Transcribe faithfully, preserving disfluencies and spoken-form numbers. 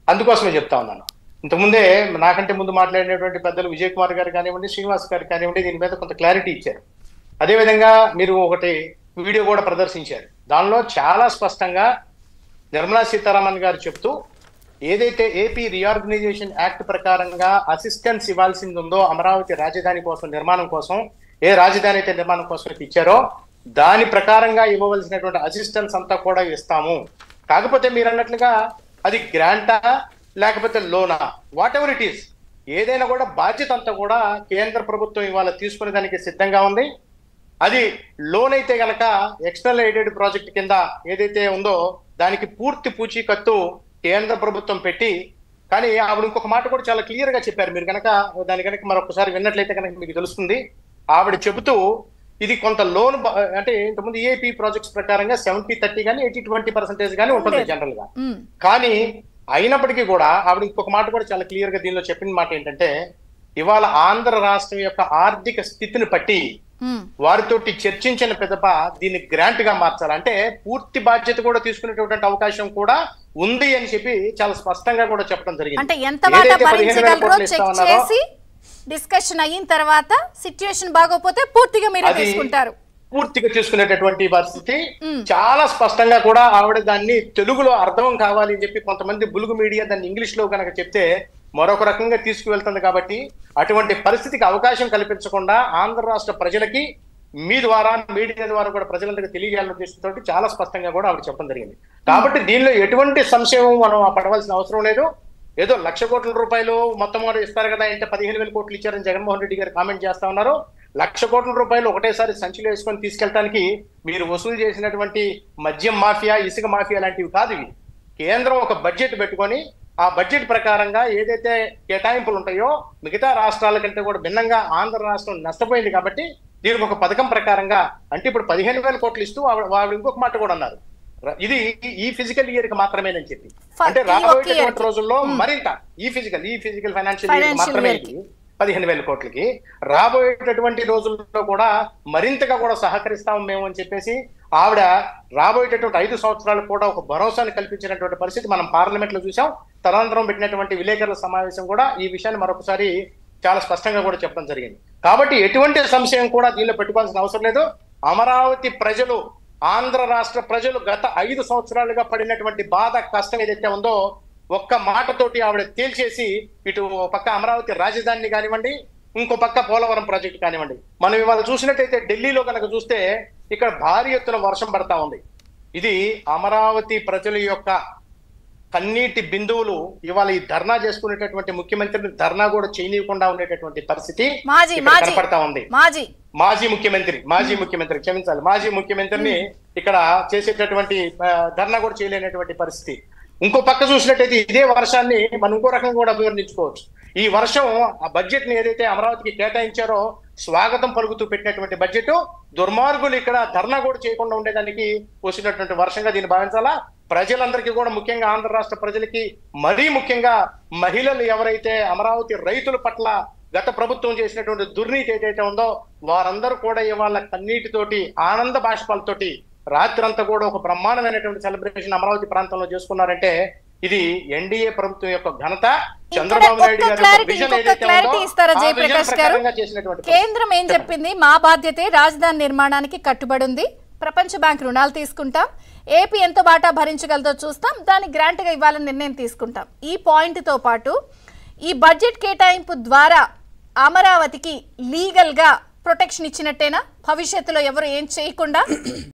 అందుకోసమే చెప్తా ఉన్నాను. ఇంతకుముందే నాకంటే ముందు మాట్లాడినటువంటి పెద్దలు విజయ్ కుమార్ గారు కానివ్వండి, శ్రీనివాస్ గారు కానివ్వండి, దీని మీద కొంత క్లారిటీ ఇచ్చారు. అదేవిధంగా మీరు ఒకటి వీడియో కూడా ప్రదర్శించారు. దానిలో చాలా స్పష్టంగా నిర్మలా సీతారామన్ గారు చెప్తూ ఏదైతే ఏపీ రీఆర్గనైజేషన్ యాక్ట్ ప్రకారంగా అసిస్టెన్స్ ఇవ్వాల్సింది ఉందో అమరావతి రాజధాని కోసం నిర్మాణం కోసం, ఏ రాజధాని అయితే నిర్మాణం కోసం అయితే ఇచ్చారో దాని ప్రకారంగా ఇవ్వవలసినటువంటి అసిస్టెన్స్ అంతా కూడా ఇస్తాము. కాకపోతే మీరు అన్నట్లుగా అది గ్రాంటా లేకపోతే లోనా, వాట్ ఎవర్ ఇట్ ఈస్, ఏదైనా కూడా బాధ్యత అంతా కూడా కేంద్ర ప్రభుత్వం ఇవాళ తీసుకునే దానికి సిద్ధంగా ఉంది. అది లోన్ అయితే గనక ఎక్స్టర్నల్ ఎయిడెడ్ ప్రాజెక్ట్ కింద ఏదైతే ఉందో దానికి పూర్తి పూచీకత్తు కేంద్ర ప్రభుత్వం పెట్టి, కానీ ఆవిడ ఇంకొక మాట కూడా చాలా క్లియర్ గా చెప్పారు. మీరు కనుక దాని కనుక మరొకసారి విన్నట్లయితే కనుక మీకు తెలుస్తుంది. ఆవిడ చెబుతూ ఇది కొంత లోన్ అంటే ఇంతకుముందు ఏపీ ప్రాజెక్ట్స్ ప్రకారంగా సెవెంటీ థర్టీ కానీ ఎయిటీ ట్వంటీ పర్సెంటేజ్ కానీ ఉంటుంది జనరల్ గా. కానీ అయినప్పటికీ కూడా ఆవిడ ఇంకొక మాట కూడా చాలా క్లియర్ గా దీనిలో చెప్పిన మాట ఏంటంటే, ఇవాళ ఆంధ్ర రాష్ట్రం యొక్క ఆర్థిక స్థితిని బట్టి వారితోటి చర్చించిన పిదప దీన్ని గ్రాంట్ గా మార్చాలి, అంటే పూర్తి బాధ్యత కూడా తీసుకునేటువంటి అవకాశం కూడా ఉంది అని చెప్పి చాలా స్పష్టంగా కూడా చెప్పడం జరిగింది. అంటే ఎంత డిస్కషన్ అయిన తర్వాత సిచ్యుయేషన్ బాగోపోతే పూర్తిగా మీరే తీసుకుంటారు, పూర్తిగా తీసుకునేటటువంటి పరిస్థితి చాలా స్పష్టంగా కూడా ఆవిడ దాన్ని తెలుగులో అర్థం కావాలి అని చెప్పి కొంతమంది బులుగు మీడియా దాన్ని ఇంగ్లీష్ లో కనుక చెప్తే మరొక రకంగా తీసుకువెళ్తుంది. కాబట్టి అటువంటి పరిస్థితికి అవకాశం కల్పించకుండా ఆంధ్ర రాష్ట్ర ప్రజలకి మీ ద్వారా మీడియా ద్వారా కూడా ప్రజలందరికీ తెలియజేయాలనే ఉద్దేశంతో చాలా స్పష్టంగా కూడా ఆవిడ చెప్పడం జరిగింది. కాబట్టి దీనిలో ఎటువంటి సంశయం మనం పడవలసిన అవసరం లేదు. ఏదో లక్ష కోట్ల రూపాయలు మొత్తం కూడా ఇస్తారు కదా అంటే పదిహేను వేల కోట్లు ఇచ్చారని జగన్మోహన్ రెడ్డి గారు కామెంట్ చేస్తా ఉన్నారు. లక్ష కోట్ల రూపాయలు ఒకటేసారి సంచిలో వేసుకొని తీసుకెళ్ళడానికి మీరు వసూలు చేసినటువంటి మద్యం మాఫియా, ఇసుక మాఫియా లాంటివి కాదు ఇవి. కేంద్రం ఒక బడ్జెట్ పెట్టుకొని ఆ బడ్జెట్ ప్రకారంగా ఏదైతే కేటాయింపులు ఉంటాయో మిగతా రాష్ట్రాల కంటే కూడా భిన్నంగా ఆంధ్ర రాష్ట్రం నష్టపోయింది. కాబట్టి దీనికి ఒక పథకం ప్రకారంగా అంటే ఇప్పుడు పదిహేను వేల కోట్లు ఇస్తూ వాళ్ళు ఇంకొక మాట కూడా అన్నారు, ఇది ఈ ఫిజికల్ ఇయర్ కి మాత్రమేనని చెప్పి. అంటే రాబోయేటటువంటి రోజుల్లో మరింత ఈ ఫిజికల్ ఈ ఫిజికల్ ఫైనాన్షియల్ ఇయర్ మాత్రమే పదిహేను వేల కోట్లకి రాబోయేటటువంటి రోజుల్లో కూడా మరింతగా కూడా సహకరిస్తాము మేము అని చెప్పేసి ఆవిడ రాబోయేటటువంటి ఐదు సంవత్సరాలు కూడా ఒక భరోసాను కల్పించినటువంటి పరిస్థితి మనం పార్లమెంట్ లో చూసాం. తదనంతరం పెట్టినటువంటి విలేకరుల సమావేశం కూడా ఈ విషయాన్ని మరొకసారి చాలా స్పష్టంగా కూడా చెప్పడం జరిగింది. కాబట్టి ఎటువంటి సంశయం కూడా దీనిలో పెట్టుకోవాల్సిన అవసరం లేదు. అమరావతి ప్రజలు, ఆంధ్ర రాష్ట్ర ప్రజలు గత ఐదు సంవత్సరాలుగా పడినటువంటి బాధ, కష్టం ఏదైతే ఉందో ఒక్క మాటతోటి ఆవిడ తేల్చేసి ఇటు పక్క అమరావతి రాజధానిని కానివ్వండి, ఇంకో పక్క పోలవరం ప్రాజెక్టు కానివ్వండి, మనం ఇవాళ చూసినట్టయితే ఢిల్లీలో కనుక చూస్తే ఇక్కడ భారీ ఎత్తున వర్షం పడతా ఉంది. ఇది అమరావతి ప్రజల యొక్క కన్నీటి బిందువులు. ఇవాళ ఈ ధర్నా చేసుకునేటటువంటి ముఖ్యమంత్రిని ధర్నా కూడా చేయనీయకుండా ఉండేటటువంటి పరిస్థితి కనపడతా ఉంది. మాజీ ముఖ్యమంత్రి మాజీ ముఖ్యమంత్రి క్షమించాలి మాజీ ముఖ్యమంత్రిని ఇక్కడ చేసేటటువంటి ధర్నా కూడా చేయలేనటువంటి పరిస్థితి. ఇంకో పక్క చూసినట్టయితే ఇదే వర్షాన్ని మనం ఇంకో రకంగా కూడా అభివర్ణించుకోవచ్చు. ఈ వర్షం ఆ బడ్జెట్ ని ఏదైతే అమరావతికి కేటాయించారో స్వాగతం పలుకుతూ పెట్టినటువంటి బడ్జెట్ దుర్మార్గులు ఇక్కడ ధర్నా కూడా చేయకుండా ఉండేదానికి వచ్చినటువంటి వర్షంగా దీన్ని భావించాలా. ప్రజలందరికీ కూడా, ముఖ్యంగా ఆంధ్ర రాష్ట్ర ప్రజలకి, మరీ ముఖ్యంగా మహిళలు ఎవరైతే అమరావతి రైతుల పట్ల గత ప్రభుత్వం చేసినటువంటి దుర్నీతి ఏదైతే ఉందో వారందరూ కూడా ఇవాళ కన్నీటితోటి ఆనంద బాష్పాలతోటి రాత్రంతా కూడా ఒక బ్రహ్మాండమైనటువంటి సెలబ్రేషన్ అమరావతి ప్రాంతంలో చేసుకున్నారంటే ఇది ఎన్డీఏ ప్రభుత్వం యొక్క ఘనత. చంద్రబాబు నాయుడు గారు కేంద్రం ఏం చెప్పింది, మా బాధ్యతే రాజధాని నిర్మాణానికి కట్టుబడి ఉంది, ప్రపంచ బ్యాంక్ రుణాలు తీసుకుంటాం, ఏపీ ఎంత బాటా భరించగలదో చూస్తాం, దాన్ని గ్రాంట్ గా ఇవ్వాలని నిర్ణయం తీసుకుంటాం. ఈ పాయింట్ తో పాటు ఈ బడ్జెట్ కేటాయింపు ద్వారా అమరావతికి లీగల్ గా ప్రొటెక్షన్ ఇచ్చినట్టేనా? భవిష్యత్తులో ఎవరు ఏం చేయకుండా